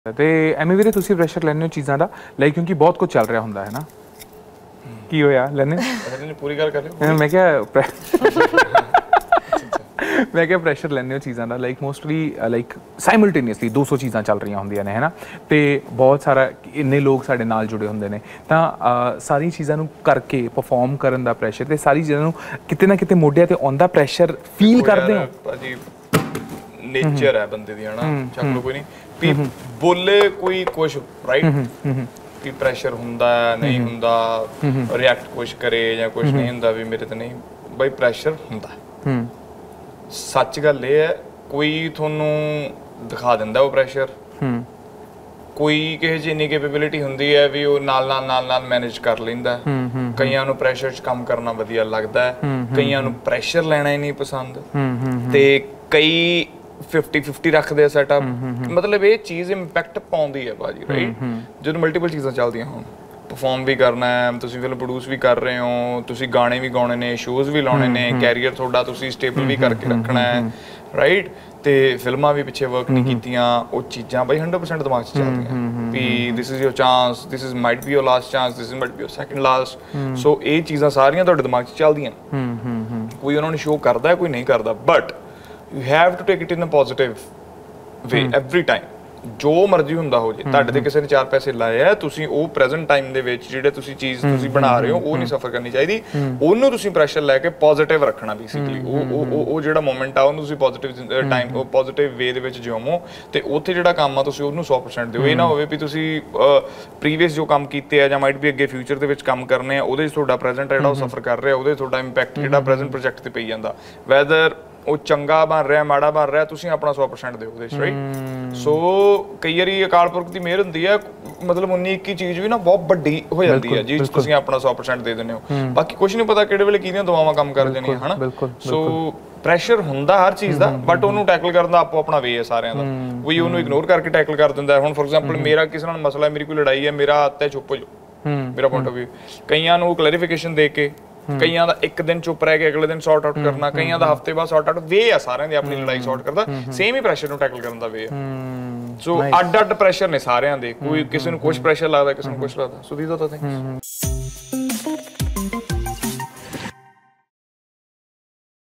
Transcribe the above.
ਤੇ ਐਵੇਂ ਵੀਰੇ ਤੁਸੀਂ ਪ੍ਰੈਸ਼ਰ ਲੈਂਦੇ ਹੋ ਚੀਜ਼ਾਂ ਦਾ ਲਾਈਕ ਕਿਉਂਕਿ ਬਹੁਤ ਕੁਝ ਚੱਲ ਰਿਹਾ ਹੁੰਦਾ ਹੈ ਨਾ ਕੀ ਹੋਇਆ ਲੈਣੇ ਪੂਰੀ ਗੱਲ ਕਰ ਰਹੇ ਮੈਂ ਕਿਹਾ ਪ੍ਰੈਸ਼ਰ ਲੈਂਦੇ ਹੋ ਚੀਜ਼ਾਂ ਦਾ ਲਾਈਕ ਮੋਸਟਲੀ ਲਾਈਕ ਸਾਈਮਲਟੇਨੀਅਸਲੀ 200 ਚੀਜ਼ਾਂ ਚੱਲ ਰਹੀਆਂ ਹੁੰਦੀਆਂ ਨੇ ਹੈ ਨਾ ਤੇ ਬਹੁਤ ਸਾਰਾ ਇੰਨੇ ਲੋਕ ਸਾਡੇ ਨਾਲ ਜੁੜੇ ਹੁੰਦੇ ਨੇ ਤਾਂ ਸਾਰੀਆਂ ਚੀਜ਼ਾਂ ਨੂੰ ਕਰਕੇ ਪਰਫਾਰਮ ਕਰਨ ਦਾ ਪ੍ਰੈਸ਼ਰ ਤੇ ਸਾਰੀ ਚੀਜ਼ਾਂ ਨੂੰ ਕਿਤੇ ਨਾ ਕਿਤੇ ਮੋਢਿਆਂ ਤੇ ਆਉਂਦਾ ਪ੍ਰੈਸ਼ਰ ਫੀਲ ਕਰਦੇ ਹੋ ਭਾਜੀ ਨੇਚਰ ਹੈ ਬੰਦੇ ਦੀ ਹਨਾ ਚੱਕ ਲੋ ਕੋਈ ਨਹੀਂ ਵੀ ਬੋਲੇ ਕੋਈ ਕੁਝ ਰਾਈਟ ਵੀ ਪ੍ਰੈਸ਼ਰ ਹੁੰਦਾ ਨਹੀਂ ਹੁੰਦਾ ਰਿਐਕਟ ਕੁਝ ਕਰੇ ਜਾਂ ਕੁਝ ਨਹੀਂ ਹੁੰਦਾ ਵੀ ਮੇਰੇ ਤੇ ਨਹੀਂ ਬਾਈ ਪ੍ਰੈਸ਼ਰ ਹੁੰਦਾ ਸੱਚ ਗੱਲ ਇਹ ਹੈ ਕੋਈ ਤੁਹਾਨੂੰ ਦਿਖਾ ਦਿੰਦਾ ਉਹ ਪ੍ਰੈਸ਼ਰ ਕੋਈ ਕਿਸੇ ਚ ਇੰਨੀ ਕੈਪੇਬਿਲਿਟੀ ਹੁੰਦੀ ਹੈ ਵੀ ਉਹ ਨਾਲ ਮੈਨੇਜ ਕਰ ਲੈਂਦਾ ਕਈਆਂ ਨੂੰ ਪ੍ਰੈਸ਼ਰ 'ਚ ਕੰਮ ਕਰਨਾ ਵਧੀਆ ਲੱਗਦਾ ਹੈ ਕਈਆਂ ਨੂੰ ਪ੍ਰੈਸ਼ਰ ਲੈਣਾ ਹੀ ਨਹੀਂ ਪਸੰਦ ਤੇ ਕਈ 50-50 ਰੱਖਦੇ ਆ ਸੈਟਅਪ ਮਤਲਬ ਇਹ ਚੀਜ਼ ਇੰਪੈਕਟ ਪਾਉਂਦੀ ਹੈ ਭਾਜੀ ਰਾਈਟ ਜਦੋਂ ਮਲਟੀਪਲ ਚੀਜ਼ਾਂ ਚੱਲਦੀਆਂ ਹੋਣ ਪਰਫਾਰਮ ਵੀ ਕਰਨਾ ਹੈ ਤੁਸੀਂ ਫਿਲਮ ਪ੍ਰੋਡਿਊਸ ਵੀ ਕਰ ਰਹੇ ਹੋ ਤੁਸੀਂ ਗਾਣੇ ਵੀ ਗਾਉਣੇ ਨੇ ਸ਼ੋਜ਼ ਵੀ ਲਾਉਣੇ ਨੇ ਕੈਰੀਅਰ ਤੁਹਾਡਾ ਤੁਸੀਂ ਸਟੇਬਲ ਵੀ ਕਰਕੇ ਰੱਖਣਾ ਹੈ ਰਾਈਟ ਤੇ ਫਿਲਮਾਂ ਵੀ ਪਿੱਛੇ ਵਰਕ ਨਹੀਂ ਕੀਤੀਆਂ ਉਹ ਚੀਜ਼ਾਂ ਬਾਈ 100% ਦਿਮਾਗ 'ਚ ਚੱਲਦੀਆਂ ਵੀ this is your chance this is might be your last chance this is might be your second last so ਇਹ ਚੀਜ਼ਾਂ ਸਾਰੀਆਂ ਤੁਹਾਡੇ ਦਿਮਾਗ 'ਚ ਚੱਲਦੀਆਂ ਕੋਈ ਉਹਨਾਂ ਨੂੰ ਸ਼ੋਅ ਕਰਦਾ ਕੋਈ ਨਹੀਂ ਕਰਦਾ but you have to take it in a positive way every time ਜੋ ਮਰਜ਼ੀ ਹੁੰਦਾ ਹੋ ਜੇ ਤੁਹਾਡੇ ਤੇ ਕਿਸੇ ਨੇ 4 ਪੈਸੇ ਲਾਏ ਆ ਤੁਸੀਂ ਉਹ ਪ੍ਰੈਜ਼ੈਂਟ ਟਾਈਮ ਦੇ ਵਿੱਚ ਜਿਹੜੇ ਤੁਸੀਂ ਚੀਜ਼ ਤੁਸੀਂ ਬਣਾ ਰਹੇ ਹੋ ਉਹ ਨਹੀਂ ਸਫਰ ਕਰਨੀ ਚਾਹੀਦੀ ਉਹਨੂੰ ਤੁਸੀਂ ਪ੍ਰੈਸ਼ਰ ਲੈ ਕੇ ਪੋਜ਼ਿਟਿਵ ਰੱਖਣਾ ਬੇਸਿਕਲੀ ਉਹ ਜਿਹੜਾ ਮੋਮੈਂਟ ਆ ਉਹਨੂੰ ਤੁਸੀਂ ਪੋਜ਼ਿਟਿਵ ਟਾਈਮ ਉਹ ਪੋਜ਼ਿਟਿਵ ਵੇ ਦੇ ਵਿੱਚ ਜਿਉਮੋ ਤੇ ਉੱਥੇ ਜਿਹੜਾ ਕੰਮ ਆ ਤੁਸੀਂ ਉਹਨੂੰ 100% ਦਿਓ ਇਹ ਨਾ ਹੋਵੇ ਵੀ ਤੁਸੀਂ ਪ੍ਰੀਵੀਅਸ ਜੋ ਕੰਮ ਕੀਤੇ ਆ ਜਾਂ ਮਾਈਟ ਵੀ ਅੱਗੇ ਫਿਊਚਰ ਦੇ ਵਿੱਚ ਕੰਮ ਕਰਨੇ ਆ ਉਹਦੇ 'ਚ ਤੁਹਾਡਾ ਪ੍ਰੈਜ਼ੈਂਟ ਜਿਹੜਾ ਉਹ ਸਫਰ ਕਰ ਰਿਹਾ ਉਹਦੇ ਤੁਹਾਡਾ ਇੰਪੈਕਟ ਜਿਹੜਾ ਪ੍ਰੈਜ਼ੈਂਟ ਪ੍ਰੋਜੈਕਟ ਤੇ ਪਈ ਜਾਂਦਾ ਵੈਦਰ ਉਹ ਚੰਗਾ ਬਣ ਰਿਹਾ ਮਾੜਾ ਬਣ ਰਿਹਾ ਤੁਸੀਂ ਆਪਣਾ 100% ਦਿਓ ਉਹਦੇ 'ਚ ਰਾਈਟ ਸੋ ਕਈ ਵਾਰੀ ਅਕਾਲ ਪੁਰਖ ਦੀ ਮਿਹਰ ਹੁੰਦੀ ਹੈ ਮਤਲਬ 19-21 ਚੀਜ਼ ਵੀ ਨਾ ਬਹੁਤ ਵੱਡੀ ਹੋ ਜਾਂਦੀ ਹੈ ਜਿਸ ਤੁਸੀਂ ਆਪਣਾ 100% ਦੇ ਦਿੰਦੇ ਹੋ ਬਾਕੀ ਕੁਝ ਨਹੀਂ ਪਤਾ ਕਿਹੜੇ ਵੇਲੇ ਕਿਹਦੀਆਂ ਦੁਆਵਾਂ ਕੰਮ ਕਰ ਜਾਣੀਆਂ ਹਨਾ ਸੋ ਪ੍ਰੈਸ਼ਰ ਹੁੰਦਾ ਹਰ ਚੀਜ਼ ਦਾ ਬਟ ਉਹਨੂੰ ਟੈਕਲ ਕਰਨ ਦਾ ਆਪੋ ਆਪਣਾ ਵੇ ਹੈ ਸਾਰਿਆਂ ਦਾ ਕੋਈ ਉਹਨੂੰ ਇਗਨੋਰ ਕਰਕੇ ਟੈਕਲ ਕਰ ਦਿੰਦਾ ਹੁਣ ਫੋਰ ਐਗਜ਼ਾਮਪਲ ਮੇਰਾ ਕਿਸੇ ਨਾਲ ਮਸਲਾ ਮੇਰੀ ਕੋਈ ਲੜਾਈ ਹੈ ਮੇਰਾ ਹੱਥ ਹੈ ਚੁੱਪ ਹੋ ਜਾਓ ਮੇਰਾ ਪੁਆਇੰਟ ਆਫ ਵਿਊ ਕਈਆਂ ਨੂੰ ਕਲੈਰੀਫਿਕੇਸ਼ਨ ਦੇ ਕੇ ਕਈਆਂ ਦਾ ਇੱਕ ਦਿਨ ਚੁੱਪ ਰਹਿ ਕੇ ਅਗਲੇ ਦਿਨ ਸੌਰਟ ਆਊਟ ਕਰਨਾ ਕਈਆਂ ਦਾ ਹਫਤੇ ਬਾਅਦ ਸੌਰਟ ਆਊਟ ਵੇ ਆ ਸਾਰਿਆਂ ਦੀ ਆਪਣੀ ਲੜਾਈ ਸੌਰਟ ਕਰਦਾ ਸੇਮ ਹੀ ਪ੍ਰੈਸ਼ਰ ਨੂੰ ਟੈਕਲ ਕਰਨ ਦਾ ਵੇ ਆ ਸੋ ਅੱਡ ਪ੍ਰੈਸ਼ਰ ਨੇ ਸਾਰਿਆਂ ਦੇ ਕੋਈ ਕਿਸੇ ਨੂੰ ਕੁਝ ਪ੍ਰੈਸ਼ਰ ਲੱਗਦਾ ਕਿਸੇ ਨੂੰ ਕੁਝ ਲੱਗਦਾ so these are the things